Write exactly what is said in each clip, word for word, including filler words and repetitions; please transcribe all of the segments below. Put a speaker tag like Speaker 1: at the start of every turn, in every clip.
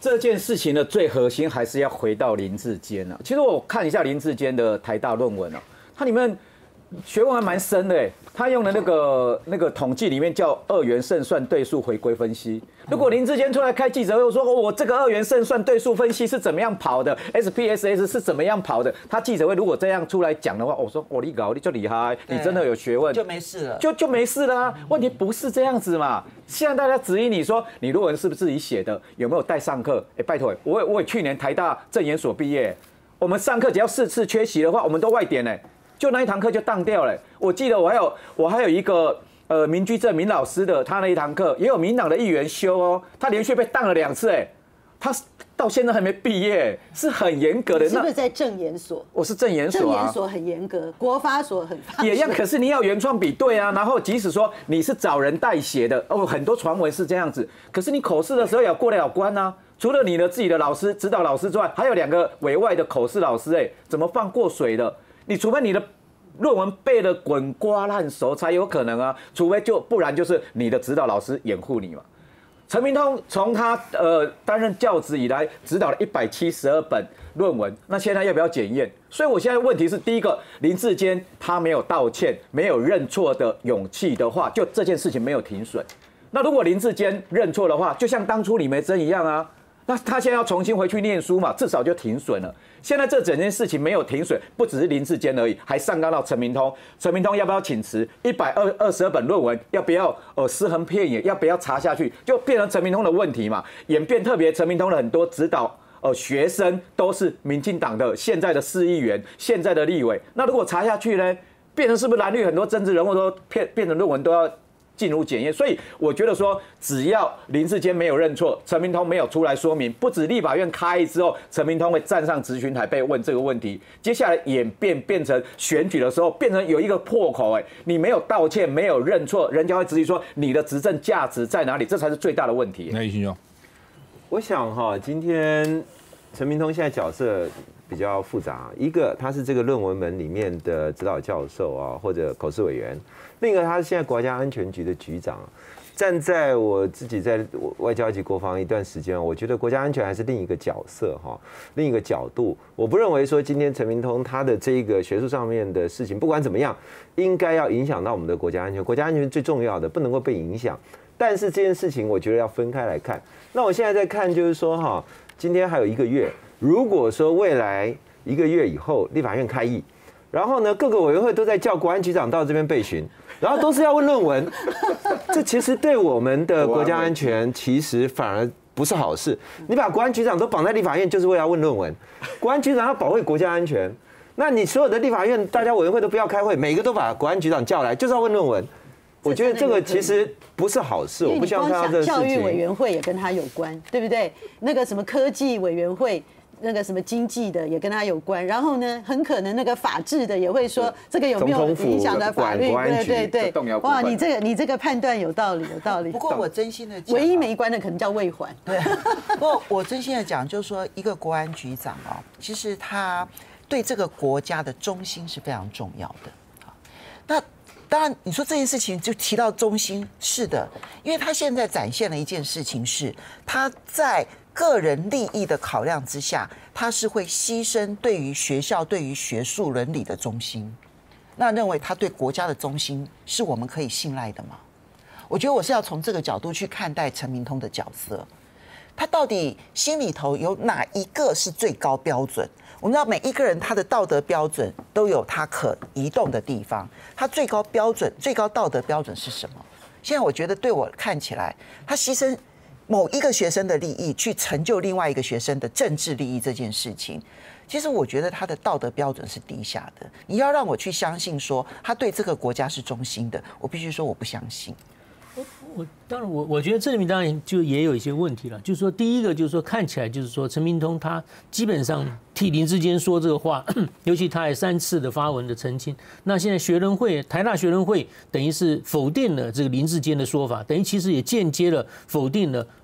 Speaker 1: 这件事情的最核心还是要回到林智坚啊。其实我看一下林智坚的台大论文啊，它里面学问还蛮深的哎。他用的那个那个统计里面叫二元胜算对数回归分析。如果林智坚出来开记者会说，哦，我这个二元胜算对数分析是怎么样跑的 ，S P S S 是怎么样跑的，他记者会如果这样出来讲的话，我说，哦，你搞你就厉害，你真的有学问，
Speaker 2: 就没事了，
Speaker 1: 就就没事了啊。问题不是这样子嘛？现在大家质疑你说你论文是不是自己写的，有没有带上课？哎，拜托，我我也去年台大政研所毕业，我们上课只要四次缺席的话，我们都外点呢。就那一堂课就当掉了。我记得我还有我还有一个呃民居正民老师的，他那一堂课也有民党的议员修哦，他连续被当了两次哎，他到现在还没毕业，是很严格的。
Speaker 3: 你是不是在政研所？
Speaker 1: 我是政研所啊，
Speaker 3: 政研所很严格，国发所很放
Speaker 1: 也一样。可是你要原创比对啊，然后即使说你是找人代写的哦，很多传闻是这样子，可是你口试的时候也要过得了关啊。除了你的自己的老师、指导老师之外，还有两个委外的口试老师哎，怎么放过水的？你除非你的论文背得滚瓜烂熟才有可能啊，除非就不然就是你的指导老师掩护你嘛。陈明通从他呃担任教职以来，指导了一百七十二本论文，那现在要不要检验？所以我现在问题是，第一个，林智坚他没有道歉、没有认错的勇气的话，就这件事情没有停损。那如果林智坚认错的话，就像当初李梅珍一样啊。那他现在要重新回去念书嘛，至少就停损了。现在这整件事情没有停损，不只是林智坚而已，还上纲到陈明通。陈明通要不要请辞？一百二二十二本论文要不要呃尸横遍野？要不要查下去？就变成陈明通的问题嘛。演变特别，陈明通的很多指导呃学生都是民进党的现在的市议员、现在的立委。那如果查下去呢，变成是不是蓝绿很多政治人物都变变成论文都要进入检验，所以我觉得说，只要林智坚没有认错，陈明通没有出来说明，不止立法院开议之后，陈明通会站上质询台被问这个问题，接下来演变变成选举的时候，变成有一个破口，哎，你没有道歉，没有认错，人家会质疑说你的执政价值在哪里，这才是最大的问题。
Speaker 4: 那奕迅兄，
Speaker 5: 我想哈，今天陈明通现在角色比较复杂，一个他是这个论文门里面的指导教授啊，或者口试委员。另一个，他是现在国家安全局的局长。站在我自己在外交及国防一段时间，我觉得国家安全还是另一个角色哈，另一个角度。我不认为说今天陈明通他的这个学术上面的事情，不管怎么样，应该要影响到我们的国家安全。国家安全最重要的，不能够被影响。但是这件事情，我觉得要分开来看。那我现在在看，就是说哈，今天还有一个月，如果说未来一个月以后立法院开议，然后呢，各个委员会都在叫国安局长到这边备询，然后都是要问论文，这其实对我们的国家安全其实反而不是好事。你把国安局长都绑在立法院，就是为了要问论文。国安局长要保卫国家安全，那你所有的立法院大家委员会都不要开会，每个都把国安局长叫来，就是要问论文。我觉得这个其实不是好事，我不希望看到这个事情。
Speaker 3: 教育委员会也跟他有关，对不对？那个什么科技委员会。那个什么经济的也跟他有关，然后呢，很可能那个法治的也会说这个有没有影响到法律？对对对，哇，你这个你这个判断有道理，有道理。
Speaker 2: 不过我真心的讲，
Speaker 3: 唯一没关的可能叫卫环。
Speaker 2: 对，不过我真心的讲，就是说一个国安局长啊，其实他对这个国家的忠心是非常重要的。那当然，你说这件事情就提到忠心，是的，因为他现在展现了一件事情是他在个人利益的考量之下，他是会牺牲对于学校、对于学术伦理的忠心。那认为他对国家的忠心是我们可以信赖的吗？我觉得我是要从这个角度去看待陈明通的角色。他到底心里头有哪一个是最高标准？我们知道每一个人他的道德标准都有他可移动的地方，他最高标准、最高道德标准是什么？现在我觉得对我看起来，他牺牲某一个学生的利益去成就另外一个学生的政治利益这件事情，其实我觉得他的道德标准是低下的。你要让我去相信说他对这个国家是忠心的，我必须说我不相信。
Speaker 6: 我当然我我觉得这里面当然就也有一些问题了，就是说第一个就是说看起来就是说陈明通他基本上替林智坚说这个话，尤其他还三次的发文的澄清。那现在学人会台大学人会等于是否定了这个林智坚的说法，等于其实也间接了否定了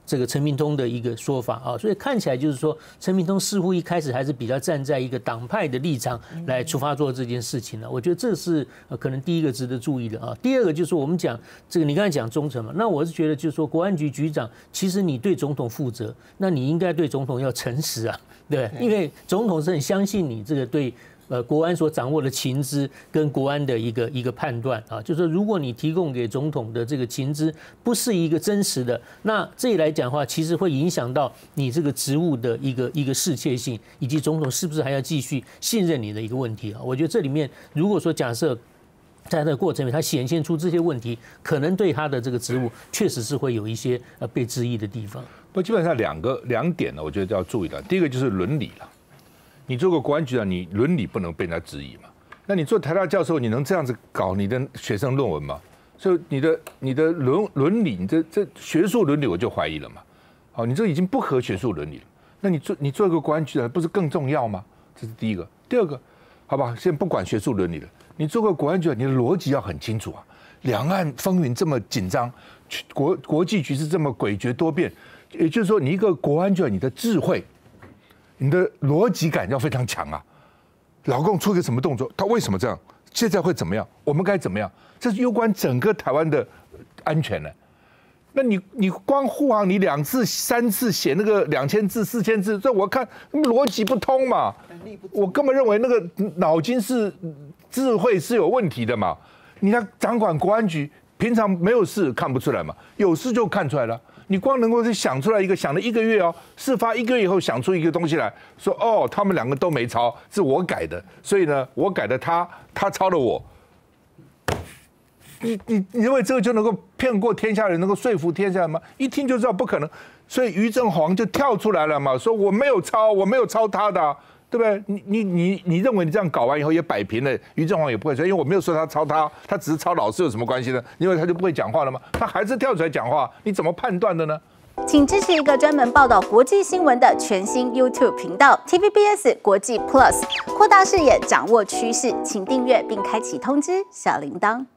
Speaker 6: 这个陈明通的一个说法啊，所以看起来就是说，陈明通似乎一开始还是比较站在一个党派的立场来出发做这件事情了。我觉得这是可能第一个值得注意的啊。第二个就是我们讲这个，你刚才讲忠诚嘛，那我是觉得就是说，国安局局长其实你对总统负责，那你应该对总统要诚实啊，对，因为总统是很相信你这个对。呃，国安所掌握的情资跟国安的一个一个判断啊，就是说，如果你提供给总统的这个情资不是一个真实的，那这里来讲的话，其实会影响到你这个职务的一个一个适切性，以及总统是不是还要继续信任你的一个问题啊。我觉得这里面，如果说假设在这个过程里，他显现出这些问题，可能对他的这个职务确实是会有一些呃被质疑的地方。
Speaker 4: 不，基本上两个两点呢，我觉得要注意的。第一个就是伦理了。你做个国安局长，你伦理不能被人家质疑嘛？那你做台大教授，你能这样子搞你的学生论文吗？所以你的你的伦伦理，你这这学术伦理我就怀疑了嘛。好，你这已经不合学术伦理了。那你做你做一个国安局长，不是更重要吗？这是第一个。第二个，好吧，先不管学术伦理了，你做个国安局长，你的逻辑要很清楚啊。两岸风云这么紧张，国国际局势这么诡谲多变，也就是说，你一个国安局长，你的智慧。你的逻辑感要非常强啊！老共出个什么动作，他为什么这样？现在会怎么样？我们该怎么样？这是攸关整个台湾的安全呢。那你你光护航，你两次三次写那个两千字四千字，这我看逻辑不通嘛。我根本认为那个脑筋是智慧是有问题的嘛。你看掌管国安局，平常没有事看不出来嘛，有事就看出来了。你光能够是想出来一个，想了一个月哦，事发一个月以后想出一个东西来说，哦，他们两个都没抄，是我改的，所以呢，我改的他，他抄了我。你你你认为这个就能够骗过天下人，能够说服天下人吗？一听就知道不可能，所以于正煌就跳出来了嘛，说我没有抄，我没有抄他的、啊。对不对？你你你你认为你这样搞完以后也摆平了，于正煌也不会说，因为我没有说他抄他，他只是抄老师有什么关系呢？因为他就不会讲话了吗？他还是跳出来讲话，你怎么判断的呢？
Speaker 7: 请支持一个专门报道国际新闻的全新 YouTube 频道 T V B S 国际 Plus， 扩大视野，掌握趋势，请订阅并开启通知小铃铛。